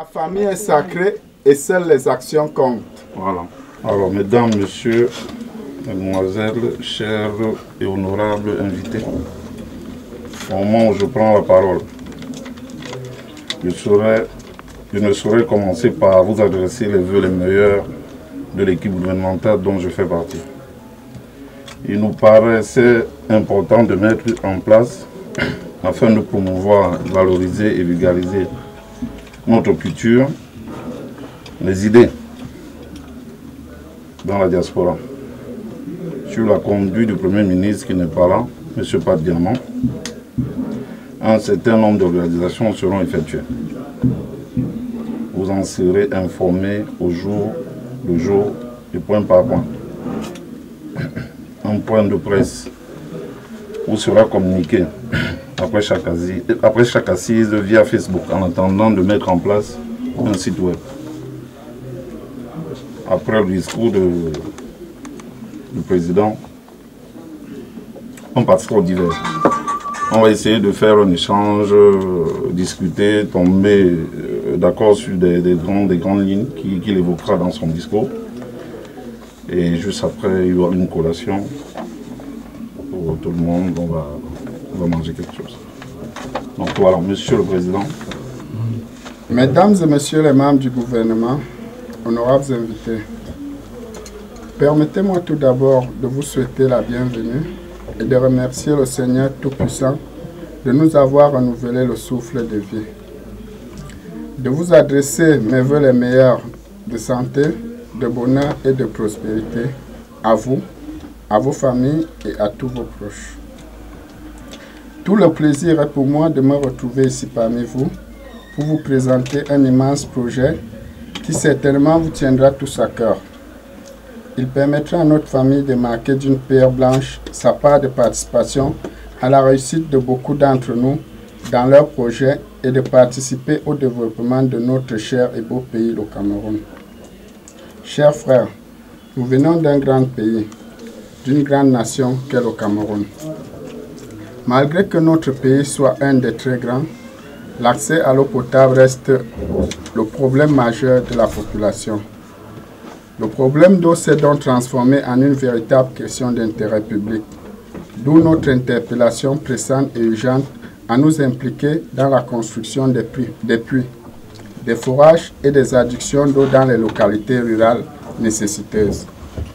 La famille est sacrée et seules les actions comptent. Voilà. Alors, mesdames, messieurs, mesdemoiselles, chers et honorables invités, au moment où je prends la parole, je ne saurais commencer par vous adresser les vœux les meilleurs de l'équipe gouvernementale dont je fais partie. Il nous paraissait important de mettre en place, afin de promouvoir, valoriser et vulgariser notre culture, les idées dans la diaspora. Sur la conduite du Premier ministre qui n'est pas là, M. Pat Diamant, un certain nombre d'organisations seront effectuées. Vous en serez informés au jour le jour et point par point. Un point de presse vous sera communiqué après chaque assise via Facebook en attendant de mettre en place un site web. Après le discours du président, on passera au divers. On va essayer de faire un échange, discuter, tomber d'accord sur des grandes lignes qu'il évoquera dans son discours. Et juste après, il y aura une collation pour tout le monde. On va manger quelque chose. Donc voilà, Monsieur le Président. Mesdames et Messieurs les membres du gouvernement, honorables invités, permettez-moi tout d'abord de vous souhaiter la bienvenue et de remercier le Seigneur Tout-Puissant de nous avoir renouvelé le souffle de vie. De vous adresser mes vœux les meilleurs de santé, de bonheur et de prospérité à vous, à vos familles et à tous vos proches. Tout le plaisir est pour moi de me retrouver ici parmi vous pour vous présenter un immense projet qui certainement vous tiendra tous à cœur. Il permettra à notre famille de marquer d'une pierre blanche sa part de participation à la réussite de beaucoup d'entre nous dans leurs projets et de participer au développement de notre cher et beau pays, le Cameroun. Chers frères, nous venons d'un grand pays, d'une grande nation qu'est le Cameroun. Malgré que notre pays soit un des très grands, l'accès à l'eau potable reste le problème majeur de la population. Le problème d'eau s'est donc transformé en une véritable question d'intérêt public, d'où notre interpellation pressante et urgente à nous impliquer dans la construction des puits, des forages et des adductions d'eau dans les localités rurales nécessiteuses.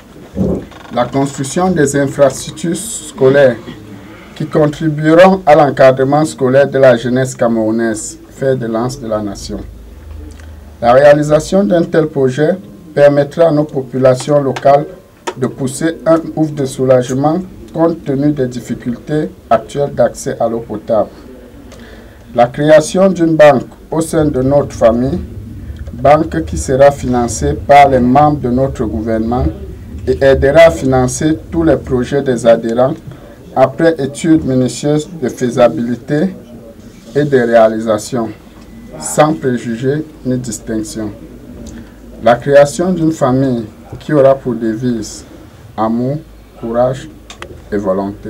La construction des infrastructures scolaires qui contribueront à l'encadrement scolaire de la jeunesse camerounaise, fer de lance de la nation. La réalisation d'un tel projet permettra à nos populations locales de pousser un ouf de soulagement compte tenu des difficultés actuelles d'accès à l'eau potable. La création d'une banque au sein de notre famille, banque qui sera financée par les membres de notre gouvernement et aidera à financer tous les projets des adhérents après études minutieuses de faisabilité et de réalisation, sans préjugés ni distinction. La création d'une famille qui aura pour devise amour, courage et volonté.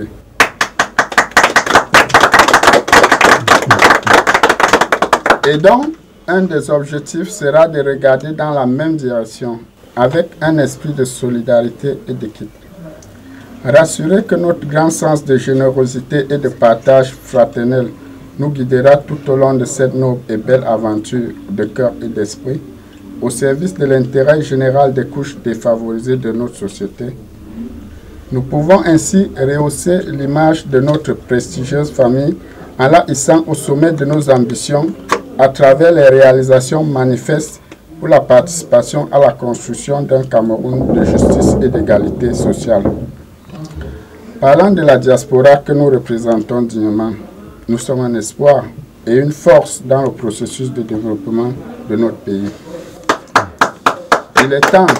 Et donc, un des objectifs sera de regarder dans la même direction, avec un esprit de solidarité et d'équité. Rassurer que notre grand sens de générosité et de partage fraternel nous guidera tout au long de cette noble et belle aventure de cœur et d'esprit, au service de l'intérêt général des couches défavorisées de notre société. Nous pouvons ainsi rehausser l'image de notre prestigieuse famille en la hissant au sommet de nos ambitions à travers les réalisations manifestes pour la participation à la construction d'un Cameroun de justice et d'égalité sociale. Parlant de la diaspora que nous représentons dignement, nous sommes un espoir et une force dans le processus de développement de notre pays. Il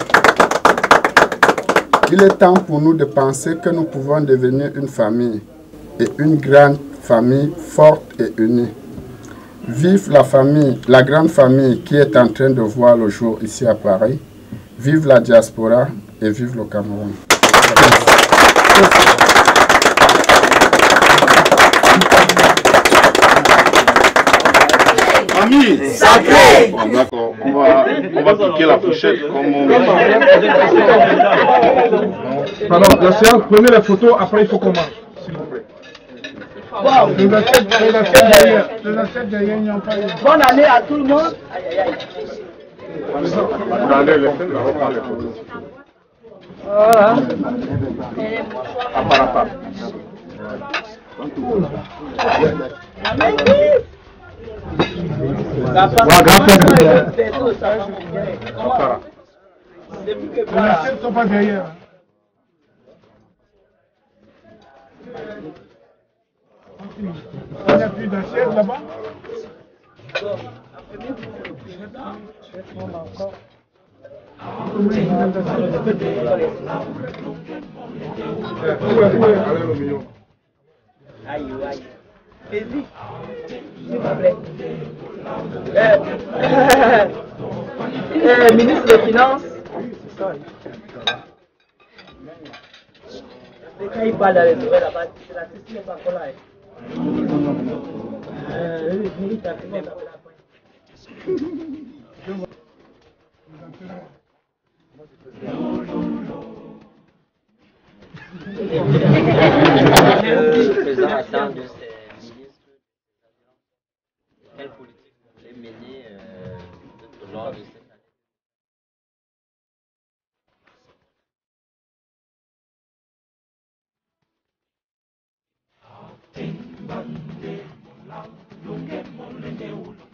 est temps pour nous de penser que nous pouvons devenir une famille, et une grande famille forte et unie. Vive la famille, la grande famille qui est en train de voir le jour ici à Paris. Vive la diaspora et vive le Cameroun. Famille sacrée. Bon, d'accord, on va piquer la fourchette comme on... Pardon, la séance, prenez les photos, après il faut qu'on mange, s'il vous plaît. Les assiettes derrière, il n'y a pas eu. Bonne année à tout le monde. Allez, laissez, on va prendre les photos. Voilà. À part à part. Les assiettes ne sont pas derrière. Il n'y a plus d'assiettes là-bas? Aïe, aïe. Vas-y. S'il vous plaît. Ministre des Finances. Quand il parle dans les oreilles là-bas, c'est la question n'est pas encore là. Il t'a fait même la Le président attend de ses ministres quelle politique vous voulez mener tout au long de cette année.